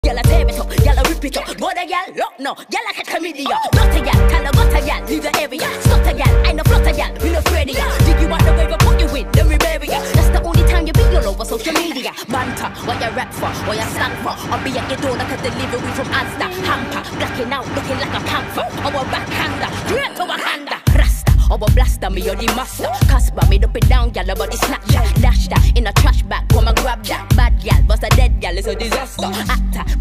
Y'all a tear it up, y'all a rip it up. What a y'all look no, y'all a catch chlamydia. Not a y'all, kinda got a y'all, leave the area. Stop a y'all, I know flot a y'all, we no afraid of ya. Dig you out the way, put you in, then we bury ya. That's the only time you be all over social media. Banter, what you rap for, what you stand for. I'll be at your door like a delivery from Asda. Hamper, blacking out, looking like a panther. Our backhander, straight to a hander. Rasta, our blaster, me or the master. Casper, me up and down, y'all about the snapshot. Dash that in a trash bag, come and grab that. Bad gal, bust a dead gal, it's a disaster. Actor,